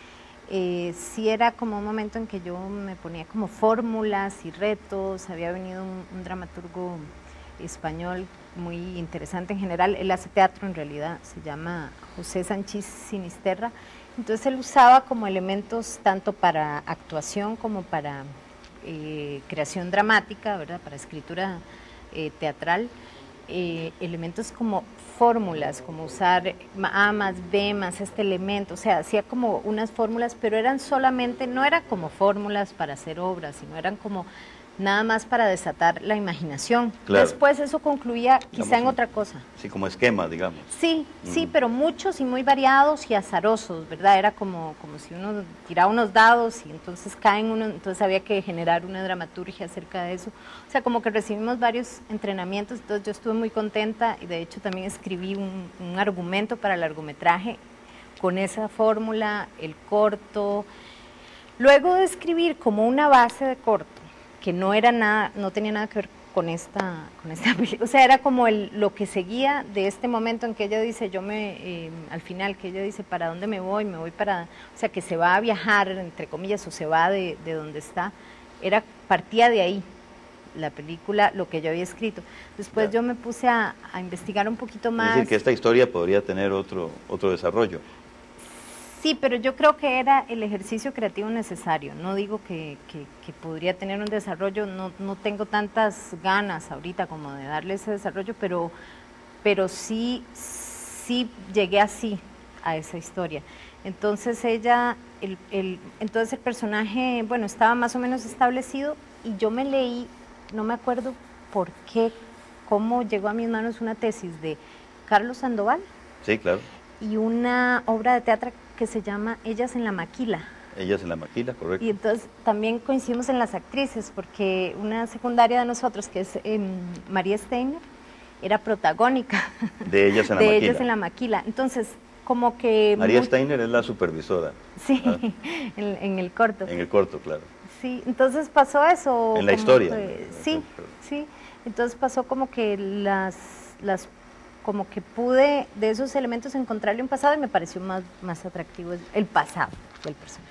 [SPEAKER 11] eh, sí era como un momento en que yo me ponía como fórmulas y retos. Había venido un, un dramaturgo español muy interesante en general, él hace teatro en realidad, se llama José Sanchís Sinisterra, entonces él usaba como elementos tanto para actuación como para eh, creación dramática, ¿verdad? Para escritura eh, teatral, Eh, elementos como fórmulas, como usar A más B más este elemento, o sea, hacía como unas fórmulas, pero eran solamente, no eran como fórmulas para hacer obras, sino eran como nada más para desatar la imaginación.
[SPEAKER 2] Claro.
[SPEAKER 11] Después eso concluía quizá
[SPEAKER 2] Digamos,
[SPEAKER 11] en otra cosa.
[SPEAKER 2] Sí, como esquema, digamos.
[SPEAKER 11] Sí,
[SPEAKER 2] Mm.
[SPEAKER 11] sí, pero muchos y muy variados y azarosos, ¿verdad? Era como, como si uno tiraba unos dados y entonces caen uno, entonces había que generar una dramaturgia acerca de eso. O sea, como que recibimos varios entrenamientos, entonces yo estuve muy contenta y de hecho también escribí un, un argumento para el largometraje con esa fórmula, el corto. Luego de escribir como una base de corto, que no era nada, no tenía nada que ver con esta, con esta película, o sea, era como el, lo que seguía de este momento en que ella dice, yo me, eh, al final, que ella dice, ¿para dónde me voy? Me voy para, o sea, que se va a viajar, entre comillas, o se va de, de donde está, era, partía de ahí, la película, lo que yo había escrito. Después yo me puse a, a investigar un poquito más.
[SPEAKER 2] Es decir, que esta historia podría tener otro, otro desarrollo.
[SPEAKER 11] Sí, pero yo creo que era el ejercicio creativo necesario. No digo que, que, que podría tener un desarrollo, no, no tengo tantas ganas ahorita como de darle ese desarrollo, pero, pero sí, sí llegué así a esa historia. Entonces ella, el, el, entonces el personaje, bueno, estaba más o menos establecido y yo me leí, no me acuerdo por qué, cómo llegó a mis manos una tesis de Carlos Sandoval.
[SPEAKER 2] Sí, claro.
[SPEAKER 11] Y una obra de teatro que se llama Ellas en la Maquila.
[SPEAKER 2] Ellas en la Maquila, correcto.
[SPEAKER 11] Y entonces también coincidimos en las actrices, porque una secundaria de nosotros, que es eh, María Steiner, era protagónica
[SPEAKER 2] de Ellas en la
[SPEAKER 11] de
[SPEAKER 2] Maquila.
[SPEAKER 11] Ellas en la Maquila. Entonces, como que...
[SPEAKER 2] María
[SPEAKER 11] muy...
[SPEAKER 2] Steiner es la supervisora.
[SPEAKER 11] Sí,
[SPEAKER 2] ¿Ah?
[SPEAKER 11] en, en el corto.
[SPEAKER 2] En el corto, claro.
[SPEAKER 11] Sí, entonces pasó eso.
[SPEAKER 2] En la historia.
[SPEAKER 11] Que, sí, sí. Entonces pasó como que las... las como que pude de esos elementos encontrarle un pasado y me pareció más, más atractivo el pasado del personaje.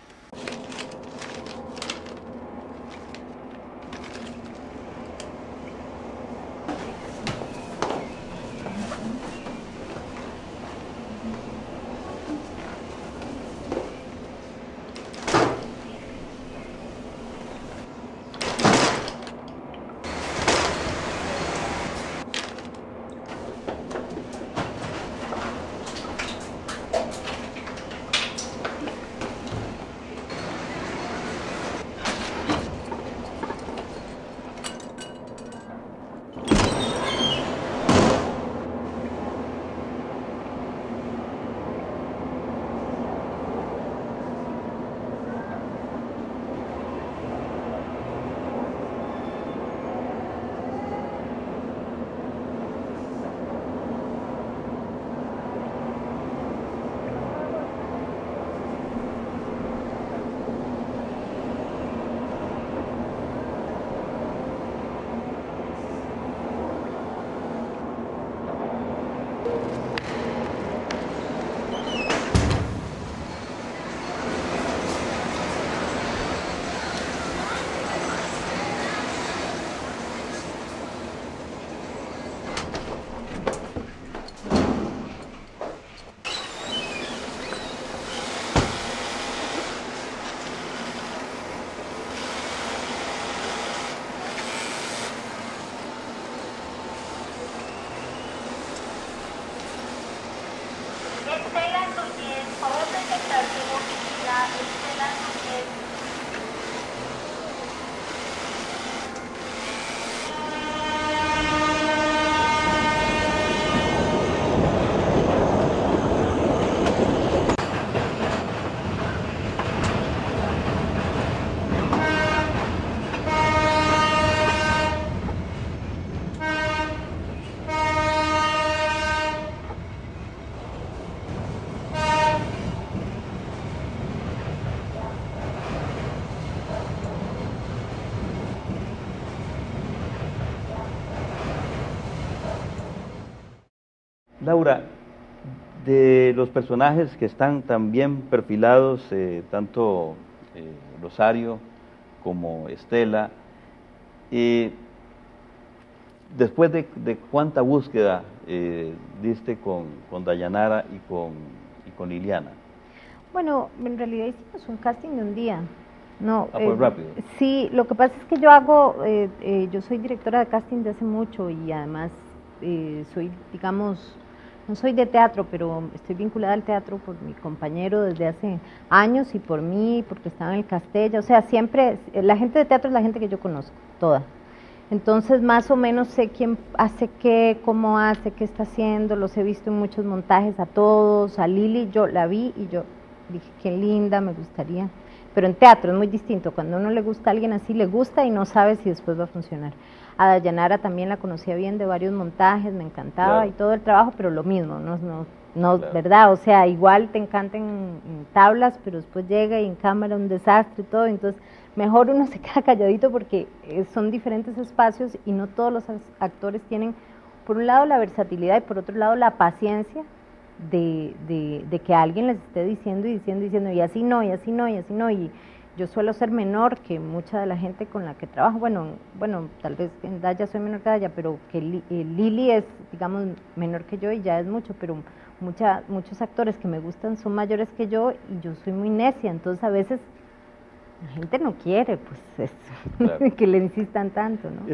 [SPEAKER 2] Laura, de los personajes que están tan bien perfilados, eh, tanto eh, Rosario como Estela, eh, después de, de cuánta búsqueda eh, diste con, con Dayanara y con, y con Liliana.
[SPEAKER 7] Bueno, en realidad hicimos un casting de un día. No,
[SPEAKER 2] ah, pues
[SPEAKER 7] eh,
[SPEAKER 2] rápido.
[SPEAKER 7] Sí, lo que pasa es que yo hago, eh, eh, yo soy directora de casting de hace mucho y además eh, soy, digamos, no soy de teatro, pero estoy vinculada al teatro por mi compañero desde hace años y por mí, porque estaba en el Castella, o sea, siempre, la gente de teatro es la gente que yo conozco, toda. Entonces, más o menos sé quién hace qué, cómo hace, qué está haciendo, los he visto en muchos montajes a todos, a Lili, yo la vi y yo dije, qué linda, me gustaría. Pero en teatro es muy distinto, cuando a uno le gusta a alguien así, le gusta y no sabe si después va a funcionar. A Dayanara también la conocía bien de varios montajes, me encantaba claro. Y todo el trabajo, pero lo mismo, no, no, no claro. ¿Verdad? O sea, igual te encantan en tablas, pero después llega y en cámara un desastre y todo, entonces mejor uno se queda calladito porque son diferentes espacios y no todos los actores tienen, por un lado la versatilidad y por otro lado la paciencia de, de, de que alguien les esté diciendo y diciendo y diciendo y así no, y así no, y así no, y yo suelo ser menor que mucha de la gente con la que trabajo, bueno, bueno tal vez en Daya soy menor que Daya, pero que Li, eh, Lili es, digamos, menor que yo y ya es mucho, pero mucha, muchos actores que me gustan son mayores que yo y yo soy muy necia, entonces a veces la gente no quiere, pues, eso, claro. Que le insistan tanto, ¿no?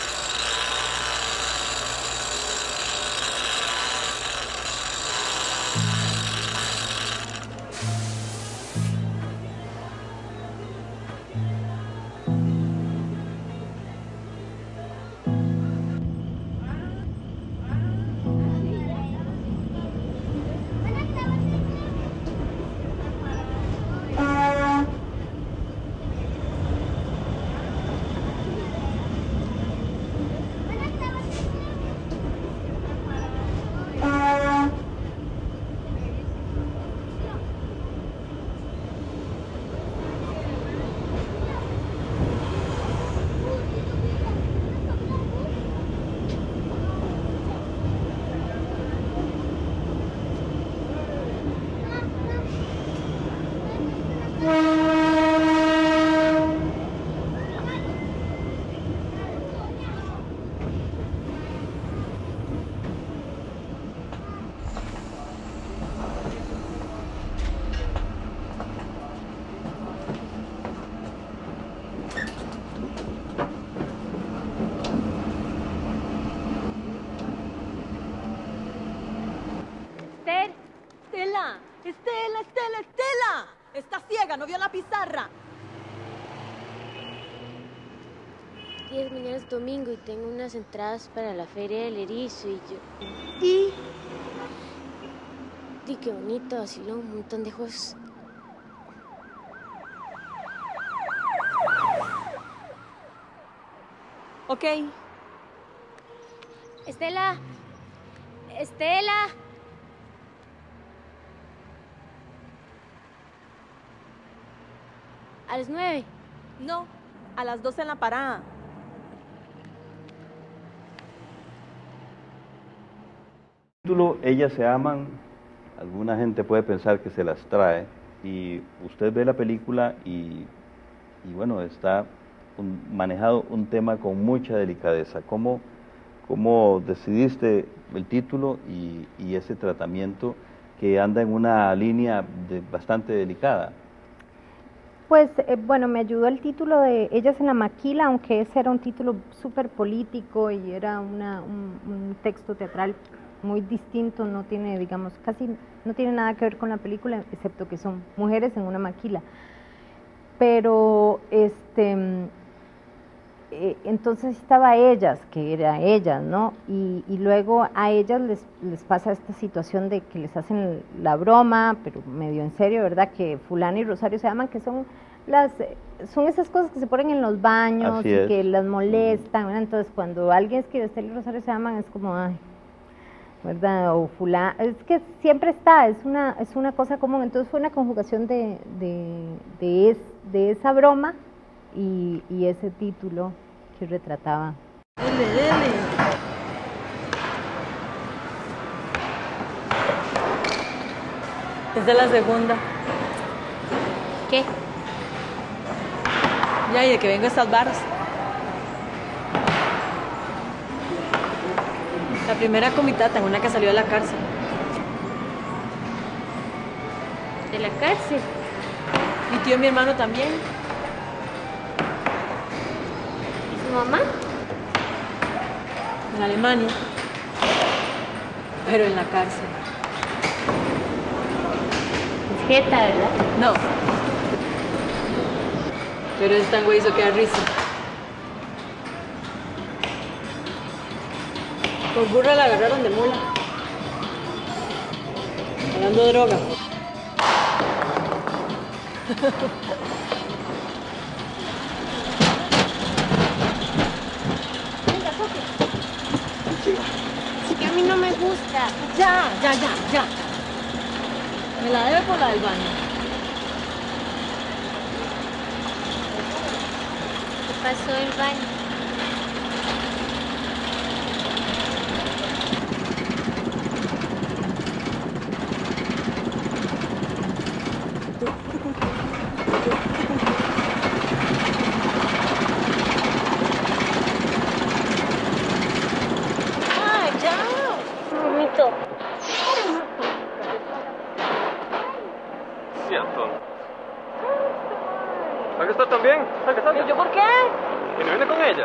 [SPEAKER 14] Estela, Estela, Estela. Está ciega, no vio la pizarra.
[SPEAKER 8] Y es mañana es domingo y tengo unas entradas para la Feria del Erizo y yo...
[SPEAKER 14] ¿Y?
[SPEAKER 8] Y qué bonito, vacilón, un montón de juegos.
[SPEAKER 14] Ok.
[SPEAKER 8] Estela. Estela. ¿A las nueve?
[SPEAKER 14] No, a las doce en la parada.
[SPEAKER 2] Título, Ellas se aman, alguna gente puede pensar que se las trae, y usted ve la película y, y bueno, está un, manejado un tema con mucha delicadeza. ¿Cómo, cómo decidiste el título y, y ese tratamiento que anda en una línea de, bastante delicada?
[SPEAKER 7] Pues, eh, bueno, me ayudó el título de Ellas en la Maquila, aunque ese era un título súper político y era una, un, un texto teatral muy distinto, no tiene, digamos, casi no tiene nada que ver con la película, excepto que son mujeres en una maquila. Pero, este, eh, entonces estaba ellas, que era ellas, ¿no? Y, y luego a ellas les, les pasa esta situación de que les hacen la broma, pero medio en serio, ¿verdad? Que fulano y Rosario se aman, que son las son esas cosas que se ponen en los baños y que las molestan, ¿verdad? Entonces cuando alguien escribe Estela y Rosario se aman es como, ay, ¿verdad? O fulano, es que siempre está, es una es una cosa común. Entonces fue una conjugación de, de, de, es, de esa broma y, y ese título que retrataba.
[SPEAKER 14] Dele, dele.
[SPEAKER 15] Esta es la segunda.
[SPEAKER 11] ¿Qué?
[SPEAKER 15] Ya, y de que vengo a estas varas. La primera con mi tata, en una que salió de la cárcel.
[SPEAKER 11] ¿De la cárcel?
[SPEAKER 15] Mi tío y mi hermano también.
[SPEAKER 11] ¿Y su mamá?
[SPEAKER 15] En Alemania. Pero en la cárcel.
[SPEAKER 11] Es jeta, ¿verdad?
[SPEAKER 15] No. Pero es tan güey, eso que da risa. Por burra la agarraron de mula. Hablando de droga.
[SPEAKER 11] Venga, Sofía. Es que a mí no me gusta.
[SPEAKER 15] Ya, ya, ya, ya. Me la debe por la del baño.
[SPEAKER 11] ¿Qué pasó el baño?
[SPEAKER 15] ¡Ah, ya!
[SPEAKER 11] Un momento.
[SPEAKER 16] Sí, Antón. ¿Salga usted también? Salga, salga.
[SPEAKER 15] ¿Y yo por qué?
[SPEAKER 16] ¿Y no viene con ella?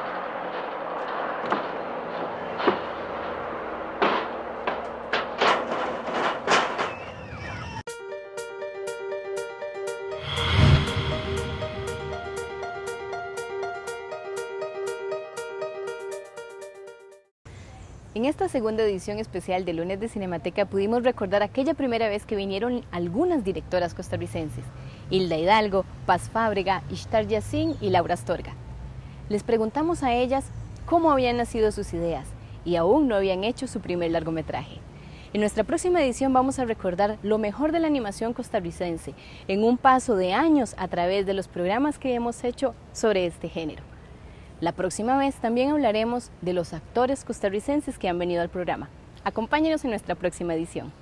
[SPEAKER 1] En esta segunda edición especial de Lunes de Cinemateca pudimos recordar aquella primera vez que vinieron algunas directoras costarricenses, Hilda Hidalgo, Paz Fábrega, Ishtar Yassin y Laura Astorga. Les preguntamos a ellas cómo habían nacido sus ideas y aún no habían hecho su primer largometraje. En nuestra próxima edición vamos a recordar lo mejor de la animación costarricense en un paso de años a través de los programas que hemos hecho sobre este género. La próxima vez también hablaremos de los actores costarricenses que han venido al programa. Acompáñenos en nuestra próxima edición.